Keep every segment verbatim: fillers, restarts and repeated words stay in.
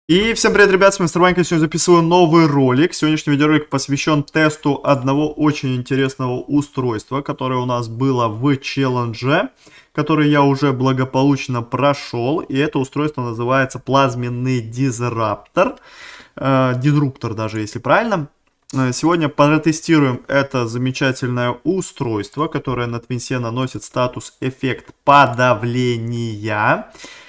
И всем привет, ребят, с вами Старванька. Сегодня записываю новый ролик. Сегодняшний видеоролик посвящен тесту одного очень интересного устройства, которое у нас было в челлендже, который я уже благополучно прошел. И это устройство называется плазменный дизраптор. Э, дизруптор даже, если правильно. Сегодня протестируем это замечательное устройство, которое на Твинсе наносит статус эффект подавления.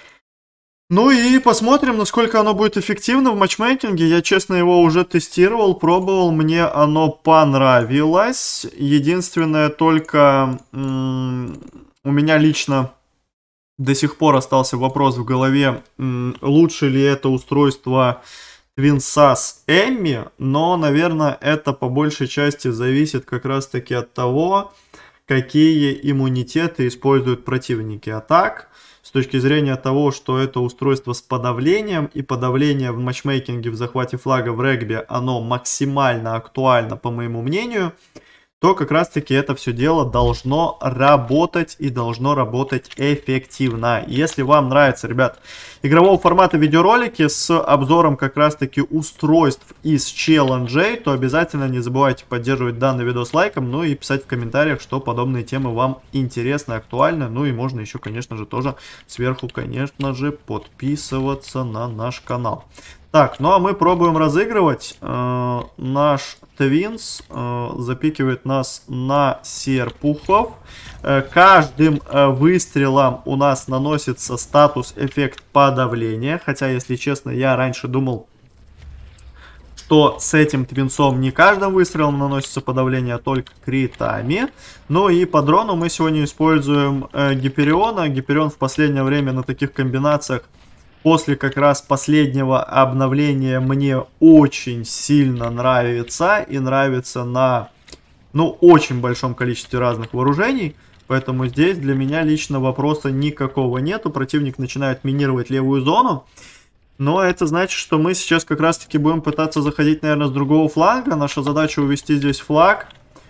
Ну и посмотрим, насколько оно будет эффективно в матчмейкинге. Я, честно, его уже тестировал, пробовал, мне оно понравилось. Единственное, только у меня лично до сих пор остался вопрос в голове, лучше ли это устройство Твинса с Эмми, но, наверное, это по большей части зависит как раз-таки от того, какие иммунитеты используют противники. А так, с точки зрения того, что это устройство с подавлением, и подавление в матчмейкинге в захвате флага в регби, оно максимально актуально, по моему мнению, то как раз-таки это все дело должно работать и должно работать эффективно. Если вам нравится, ребят, игрового формата видеоролики с обзором как раз-таки устройств из челленджей, то обязательно не забывайте поддерживать данный видос лайком, ну и писать в комментариях, что подобные темы вам интересны, актуальны. Ну и можно еще, конечно же, тоже сверху, конечно же, подписываться на наш канал. Так, ну а мы пробуем разыгрывать. Э, наш Твинс э, запикивает нас на серпухов. Э, каждым э, выстрелом у нас наносится статус эффект подавления. Хотя, если честно, я раньше думал, что с этим Твинсом не каждым выстрелом наносится подавление, а только критами. Ну и по дрону мы сегодня используем э, Гипериона. Гиперион в последнее время на таких комбинациях, после как раз последнего обновления, мне очень сильно нравится. И нравится на, ну, очень большом количестве разных вооружений. Поэтому здесь для меня лично вопроса никакого нету. Противник начинает минировать левую зону. Но это значит, что мы сейчас как раз таки будем пытаться заходить, наверное, с другого фланга. Наша задача увести здесь флаг.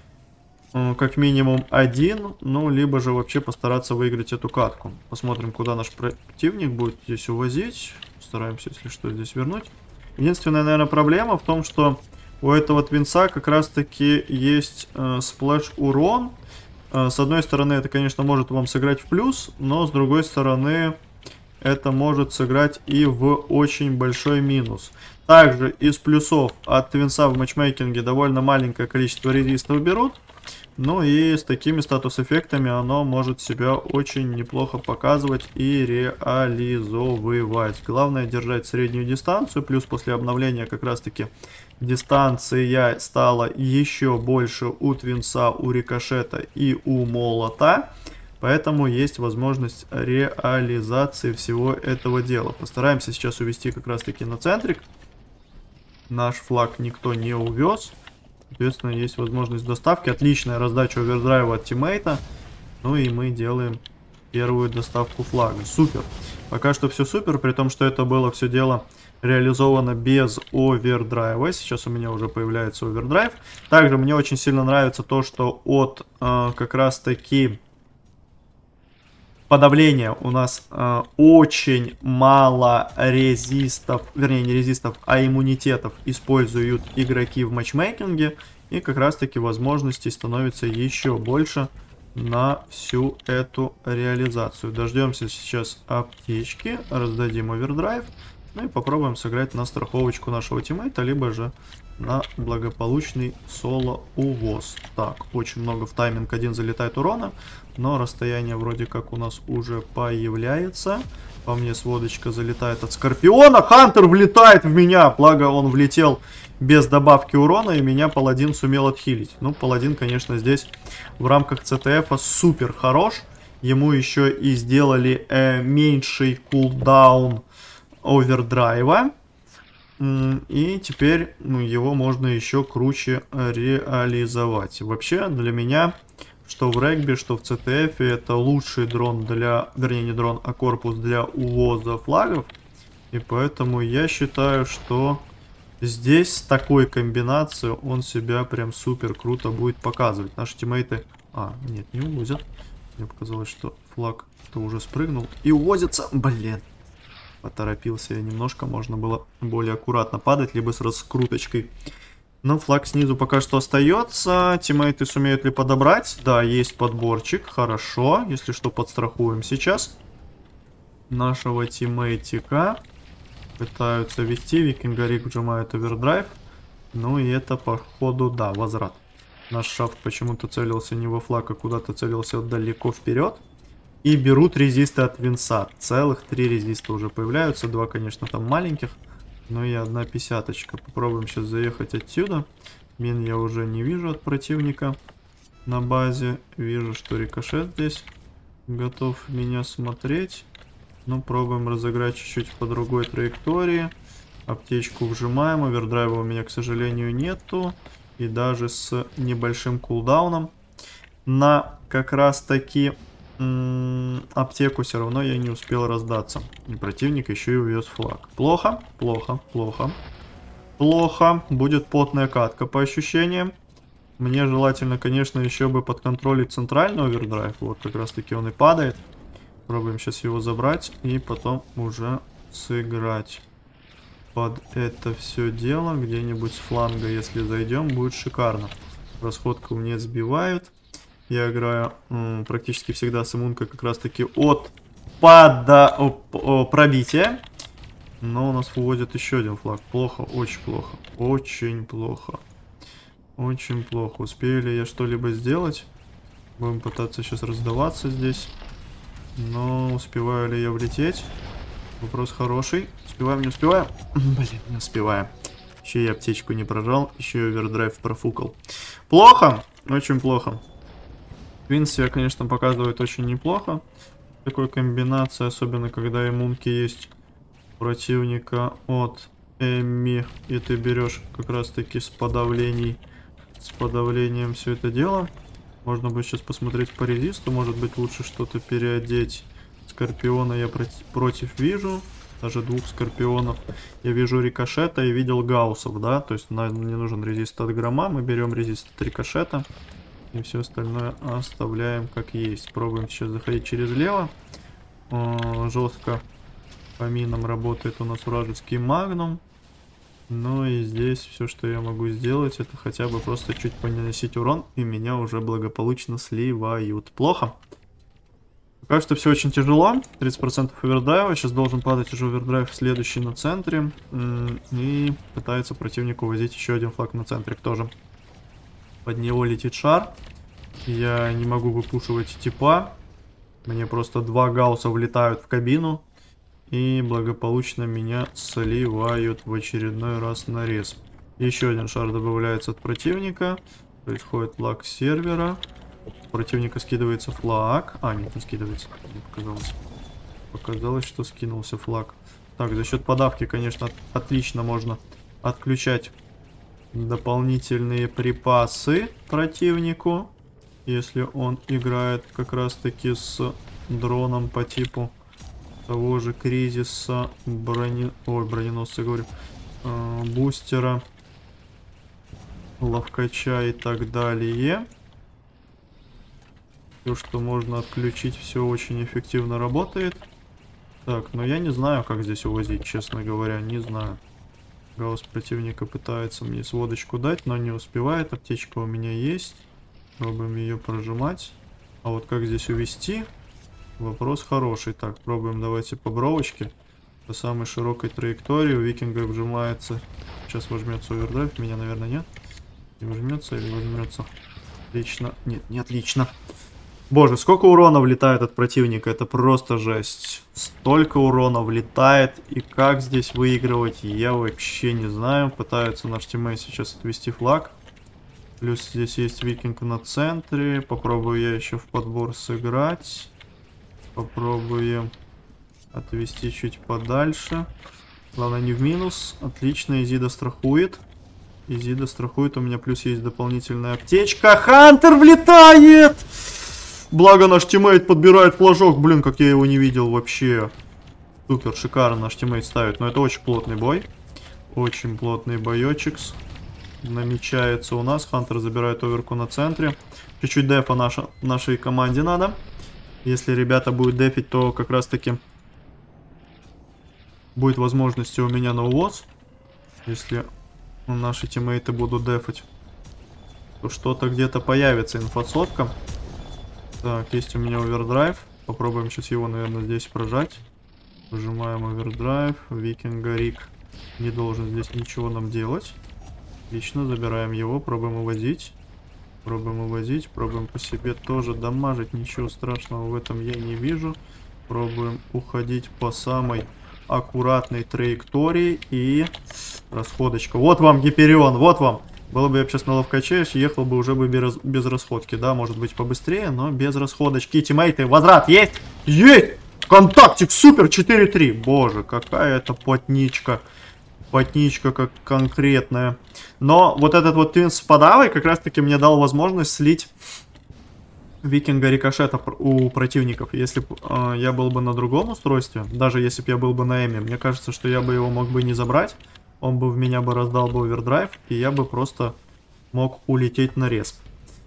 Как минимум один, ну, либо же вообще постараться выиграть эту катку. Посмотрим, куда наш противник будет здесь увозить. Стараемся, если что, здесь вернуть. Единственная, наверное, проблема в том, что у этого Твинса как раз-таки есть э, сплэш-урон. Э, с одной стороны, это, конечно, может вам сыграть в плюс, но с другой стороны, это может сыграть и в очень большой минус. Также из плюсов от Твинса в матчмейкинге довольно маленькое количество резистов берут. Ну и с такими статус-эффектами оно может себя очень неплохо показывать и реализовывать. Главное держать среднюю дистанцию, плюс после обновления как раз-таки дистанция стала еще больше у Твинса, у Рикошета и у Молота. Поэтому есть возможность реализации всего этого дела. Постараемся сейчас увести как раз-таки на центрик. Наш флаг никто не увез. Соответственно, есть возможность доставки. Отличная раздача овердрайва от тиммейта. Ну и мы делаем первую доставку флага. Супер. Пока что все супер, при том, что это было все дело реализовано без овердрайва. Сейчас у меня уже появляется овердрайв. Также мне очень сильно нравится то, что от э, как раз таки подавления у нас э, очень мало резистов, вернее не резистов, а иммунитетов используют игроки в матчмейкинге. И как раз таки возможностей становится еще больше на всю эту реализацию. Дождемся сейчас аптечки, раздадим овердрайв. Ну и попробуем сыграть на страховочку нашего тиммейта, либо же на благополучный соло-увоз. Так, очень много в тайминг один залетает урона, но расстояние вроде как у нас уже появляется. По мне сводочка залетает от Скорпиона. Хантер влетает в меня, благо он влетел без добавки урона, и меня паладин сумел отхилить. Ну, паладин, конечно, здесь в рамках цэ тэ эфа супер хорош. Ему еще и сделали э, меньший кулдаун овердрайва. И теперь, ну, его можно еще круче реализовать. Вообще, для меня, что в регби, что в цэ тэ эфе, это лучший дрон для, вернее, не дрон, а корпус для увоза флагов. И поэтому я считаю, что здесь с такой комбинацией он себя прям супер круто будет показывать. Наши тиммейты... А, нет, не увозят. Мне показалось, что флаг-то уже спрыгнул и увозится. Блин. Поторопился я немножко. Можно было более аккуратно падать, либо с раскруточкой. Но флаг снизу пока что остается. Тиммейты сумеют ли подобрать? Да, есть подборчик. Хорошо. Если что, подстрахуем сейчас нашего тиммейтика. Пытаются вести. Викингарик вжимает овердрайв. Ну и это, походу, да, возврат. Наш шафт почему-то целился не во флаг, а куда-то целился далеко вперед. И берут резисты от Винса. Целых три резиста уже появляются. Два, конечно, там маленьких. Но и одна пятьдесяточка. Попробуем сейчас заехать отсюда. Мин я уже не вижу от противника на базе. Вижу, что рикошет здесь готов меня смотреть. Ну, пробуем разыграть чуть-чуть по другой траектории. Аптечку вжимаем. Овердрайва у меня, к сожалению, нету. И даже с небольшим кулдауном на как раз таки м-м, аптеку все равно я не успел раздаться. И противник еще и увез флаг. Плохо, плохо, плохо. Плохо. Будет потная катка по ощущениям. Мне желательно, конечно, еще бы подконтролить центральный овердрайв. Вот как раз таки он и падает. Пробуем сейчас его забрать и потом уже сыграть под это все дело. Где-нибудь с фланга, если зайдем, будет шикарно. Расходку мне сбивают. Я играю м, практически всегда с иммункой как раз таки от пада о, о, пробития. Но у нас выводит еще один флаг. Плохо, очень плохо. Очень плохо. Очень плохо. Успею ли я что-либо сделать? Будем пытаться сейчас раздаваться здесь. Но успеваю ли я влететь? Вопрос хороший. Успеваем, не успеваем? Блин, не успеваем. Еще и аптечку не прожал. Еще и овердрайв профукал. Плохо. Очень плохо. Винс себя, конечно, показывает очень неплохо. Такой комбинации, особенно когда иммунки есть противника от Эмми. И ты берешь как раз таки с подавлений. С подавлением все это дело. Можно будет сейчас посмотреть по резисту. Может быть, лучше что-то переодеть. Скорпиона я против, против вижу. Даже двух скорпионов. Я вижу рикошета и видел гауссов, да. То есть нам не нужен резист от грома. Мы берем резист от рикошета. И все остальное оставляем как есть. Пробуем сейчас заходить через лево. О, жестко по минам работает у нас вражеский магнум. Ну и здесь все, что я могу сделать, это хотя бы просто чуть понаносить урон, и меня уже благополучно сливают. Плохо. Пока что все очень тяжело. тридцать процентов овердрайва. Сейчас должен падать уже овердрайв следующий на центре. И пытается противник увозить еще один флаг на центре тоже. Под него летит шар. Я не могу выпушивать типа. Мне просто два гаусса влетают в кабину. И благополучно меня сливают в очередной раз на рез. Еще один шар добавляется от противника. Происходит лаг сервера. У противника скидывается флаг. А, нет, не скидывается. Мне показалось. Показалось, что скинулся флаг. Так, за счет подавки, конечно, отлично можно отключать дополнительные припасы противнику. Если он играет как раз таки с дроном по типу того же кризиса, брони... Ой, броненосца, говорю, э, бустера, ловкача и так далее. Все, что можно отключить, все очень эффективно работает. Так, но я не знаю, как здесь увозить, честно говоря, не знаю. Гаусс противника пытается мне сводочку дать, но не успевает. Аптечка у меня есть. Пробуем ее прожимать. А вот как здесь увести? Вопрос хороший. Так, пробуем, давайте по бровочке. По самой широкой траектории. У викинга вжимается. Сейчас возьмется овердрайв. Меня, наверное, нет. Не возьмется или возьмется? Отлично. Нет, не отлично. Боже, сколько урона влетает от противника. Это просто жесть. Столько урона влетает. И как здесь выигрывать, я вообще не знаю. Пытается наш тиммейт сейчас отвести флаг. Плюс здесь есть викинг на центре. Попробую я еще в подбор сыграть. Попробуем отвести чуть подальше. Главное не в минус. Отлично, Изида страхует. Изида страхует. У меня плюс есть дополнительная аптечка. Хантер влетает! Благо наш тиммейт подбирает флажок. Блин, как я его не видел вообще. Супер, шикарно наш тиммейт ставит. Но это очень плотный бой. Очень плотный боечек намечается у нас. Хантер забирает оверку на центре. Чуть-чуть дефа наша, нашей команде надо. Если ребята будут дефить, то как раз таки будет возможность у меня на увоз. Если наши тиммейты будут дефать, то что-то где-то появится. Инфосотка. Так, есть у меня овердрайв. Попробуем сейчас его, наверное, здесь прожать. Нажимаем овердрайв. Викинга Рик не должен здесь ничего нам делать. Отлично, забираем его, пробуем увозить. Пробуем увозить, пробуем по себе тоже дамажить. Ничего страшного в этом я не вижу. Пробуем уходить по самой аккуратной траектории. И расходочка. Вот вам Гиперион, вот вам. Было бы я сейчас на ловкаче, ехал бы уже бы без, без расходки. Да, может быть побыстрее, но без расходочки. Тиммейты, возврат есть? Есть! Контактик, супер, четыре три. Боже, какая это плотничка. Плотничка как конкретная. Но вот этот вот твин с подавой как раз таки мне дал возможность слить Викинга Рикошета у противников. Если бы э, я был бы на другом устройстве, даже если бы я был бы на Эме, мне кажется, что я бы его мог бы не забрать. Он бы в меня бы раздал бы овердрайв, и я бы просто мог улететь на респ.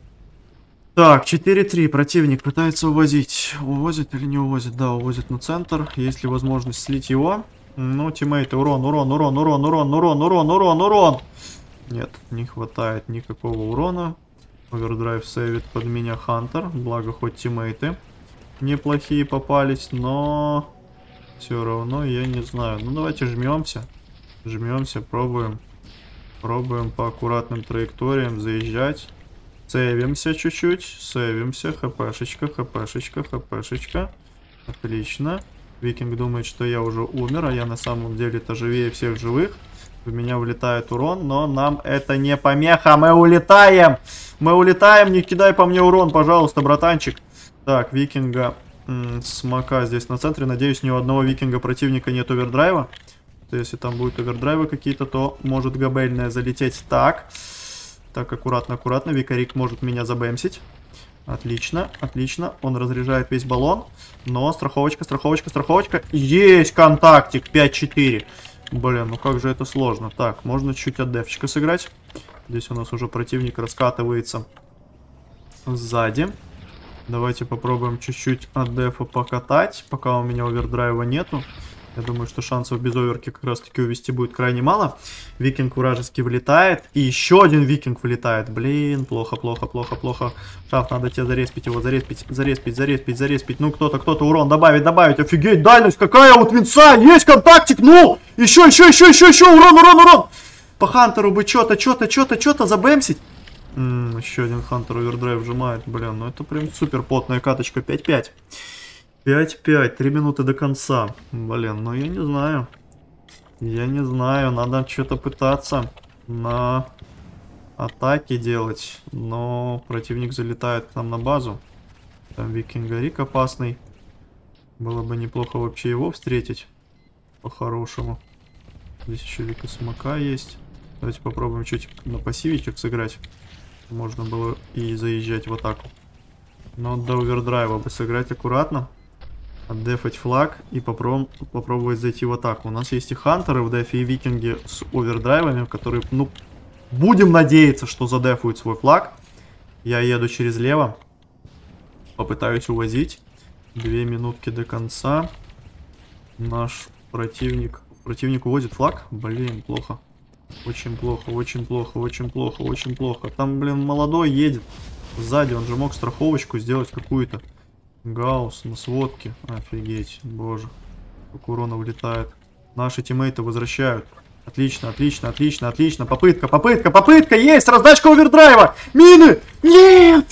Так, четыре три. Противник пытается увозить. Увозит или не увозит? Да, увозит на центр. Есть ли возможность слить его? Ну, тиммейты, урон, урон, урон, урон, урон, урон, урон, урон, урон. Нет, не хватает никакого урона. Овердрайв сейвит под меня Хантер. Благо, хоть тиммейты неплохие попались, но все равно я не знаю. Ну, давайте жмемся. Жмемся, пробуем. Пробуем по аккуратным траекториям заезжать. Сейвимся чуть-чуть. Сейвимся. ХПшечка, ХПшечка, ХПшечка. Отлично. Викинг думает, что я уже умер, а я на самом деле-то живее всех живых. В меня влетает урон, но нам это не помеха. Мы улетаем! Мы улетаем, не кидай по мне урон, пожалуйста, братанчик. Так, Викинга смока здесь на центре. Надеюсь, ни у одного Викинга противника нет овердрайва. То если там будут овердрайвы какие-то, то может габельная залететь. Так. Так, аккуратно, аккуратно. Викарик может меня забэмсить. Отлично, отлично. Он разряжает весь баллон. Но страховочка, страховочка, страховочка. Есть контактик пять четыре. Блин, ну как же это сложно. Так, можно чуть от дефчика сыграть. Здесь у нас уже противник раскатывается сзади. Давайте попробуем чуть-чуть от дефа покатать, пока у меня овердрайва нету. Я думаю, что шансов без оверки как раз таки увести будет крайне мало. Викинг вражеский влетает. И еще один викинг влетает. Блин, плохо, плохо, плохо, плохо. Шаф, надо тебе зареспить его, зареспить, зареспить, зареспить, зареспить. Ну, кто-то, кто-то урон добавить, добавить. Офигеть, дальность какая у твинца. Есть контактик, ну! Еще, еще, еще, еще, еще, урон, урон, урон! По Хантеру бы что-то, что-то, что-то, что-то забэмсить. М -м, еще один Хантер овердрайв вжимает. Блин, ну это прям супер потная каточка. пять пять. пять пять, три минуты до конца. Блин, ну я не знаю. Я не знаю, надо что-то пытаться на атаке делать. Но противник залетает к нам на базу. Там Викинга Рик опасный. Было бы неплохо вообще его встретить. По-хорошему. Здесь еще Вика Смока есть. Давайте попробуем чуть на пассивичек сыграть. Можно было и заезжать в атаку. Но до овердрайва бы сыграть аккуратно. Отдефать флаг и попроб попробовать зайти в атаку. У нас есть и хантеры в дефе, и викинги с овердрайвами, которые, ну, будем надеяться, что задефуют свой флаг. Я еду через лево. Попытаюсь увозить. Две минутки до конца. Наш противник... Противник увозит флаг? Блин, плохо. Очень плохо, очень плохо, очень плохо, очень плохо. Там, блин, молодой едет. Сзади он же мог страховочку сделать какую-то. Гаусс на сводке. Офигеть, боже. Как урона влетает. Наши тиммейты возвращают. Отлично, отлично, отлично, отлично. Попытка, попытка, попытка. Есть! Раздачка овердрайва! Мины! Нет!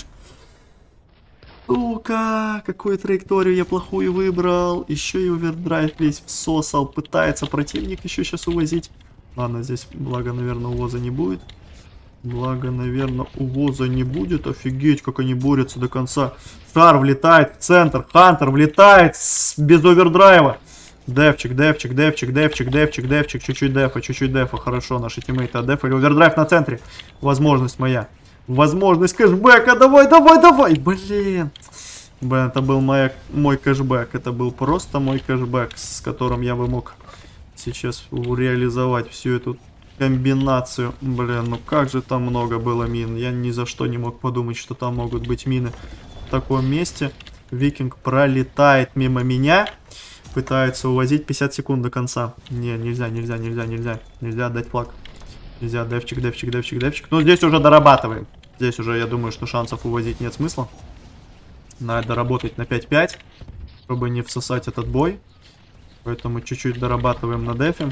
Сука! Какую траекторию я плохую выбрал. Еще и овердрайв весь всосал. Пытается противник еще сейчас увозить. Ладно, здесь, благо, наверное, увоза не будет. Благо, наверное, увоза не будет. Офигеть, как они борются до конца. Шар влетает в центр. Хантер влетает с... без овердрайва. Дефчик, дефчик, дефчик, дефчик, дефчик, дефчик. Чуть-чуть дефа, чуть-чуть дефа. Хорошо, наши тиммейты отдефали. Овердрайв на центре. Возможность моя. Возможность кэшбэка. Давай, давай, давай. Блин. Блин, это был моя... мой кэшбэк. Это был просто мой кэшбэк, с которым я бы мог сейчас реализовать всю эту комбинацию. Блин, ну как же там много было мин. Я ни за что не мог подумать, что там могут быть мины в таком месте. Викинг пролетает мимо меня. Пытается увозить пятьдесят секунд до конца. Не, нельзя, нельзя, нельзя, нельзя. Нельзя отдать флаг. Нельзя, дефчик, дефчик, дефчик, дефчик. Но здесь уже дорабатываем. Здесь уже, я думаю, что шансов увозить нет смысла. Надо доработать на пять пять, чтобы не всосать этот бой. Поэтому чуть-чуть дорабатываем на дефе.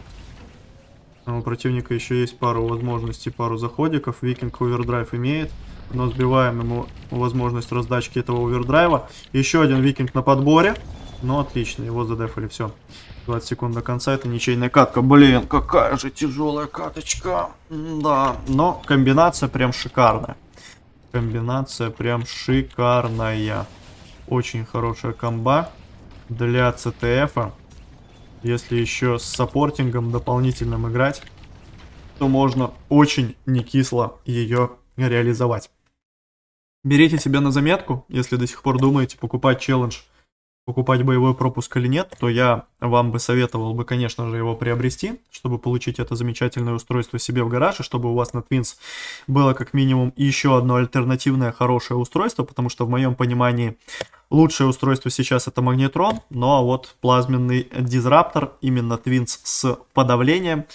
У противника еще есть пару возможностей, пару заходиков. Викинг овердрайв имеет. Но сбиваем ему возможность раздачки этого овердрайва. Еще один викинг на подборе. Ну, отлично, его задефали, все. двадцать секунд до конца, это ничейная катка. Блин, какая же тяжелая каточка. Да, но комбинация прям шикарная. Комбинация прям шикарная. Очень хорошая комба для си ти эф. Если еще с саппортингом дополнительным играть, то можно очень не кисло ее реализовать. Берите себе на заметку, если до сих пор думаете покупать челлендж, покупать боевой пропуск или нет, то я вам бы советовал бы, конечно же, его приобрести, чтобы получить это замечательное устройство себе в гараж, и чтобы у вас на Twins было как минимум еще одно альтернативное хорошее устройство, потому что в моем понимании лучшее устройство сейчас это магнетрон, ну а вот плазменный дизраптор, именно Twins с подавлением,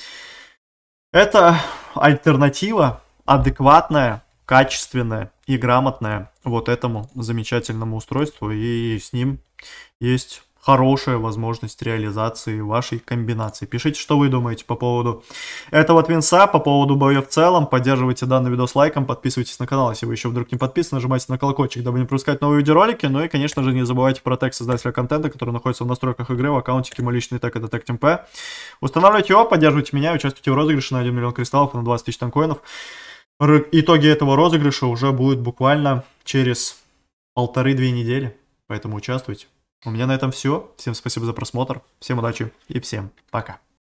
это альтернатива адекватная, качественная и грамотная вот этому замечательному устройству, и с ним есть хорошая возможность реализации вашей комбинации. Пишите, что вы думаете по поводу этого твинса, по поводу боя в целом. Поддерживайте данный видос лайком, подписывайтесь на канал, если вы еще вдруг не подписаны, нажимайте на колокольчик, дабы не пропускать новые видеоролики. Ну и, конечно же, не забывайте про тег создателя контента, который находится в настройках игры, в аккаунтике мой личный тег, это TagTeamP. Устанавливайте его, поддерживайте меня, участвуйте в розыгрыше на один миллион кристаллов и на двадцать тысяч танкоинов. Итоги этого розыгрыша уже будут буквально через полторы-две недели, поэтому участвуйте. У меня на этом все. Всем спасибо за просмотр, всем удачи и всем пока.